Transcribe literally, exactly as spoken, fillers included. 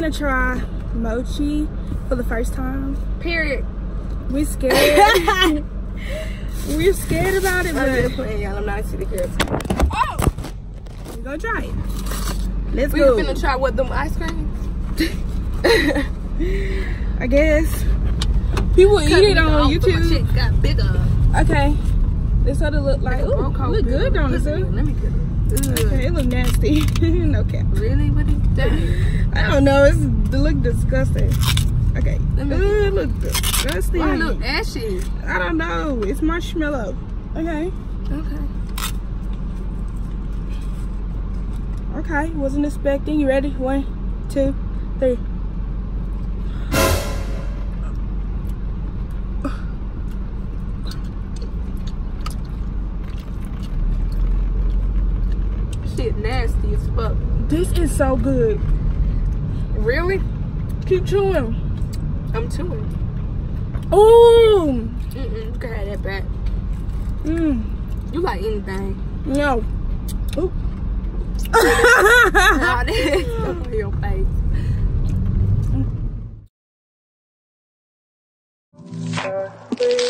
finna try mochi for the first time. Period. We scared. We're scared about it, I'm but just playing, y'all. I'm not a city girl. Oh! We're gonna try it. Let's we go. We finna try what, them ice creams? I guess. People eat it on YouTube. My shit got bigger. Okay. This what it look like. Ooh, look good, don't it, sir? Let me get it. Okay, it look nasty. No cap. Really? What is that? I don't know. It's, it look disgusting. Okay. Let me Ooh, it look disgusting. Why it look ashy? I don't know. It's marshmallow. Okay. Okay. Okay. Wasn't expecting. You ready? One, two, three. Shit nasty as fuck. This is so good. Really? Keep chewing. I'm chewing. Ooh. Mm-mm, you can have that back. Mm. You like anything? No. Ooh. Nah, that's on your face.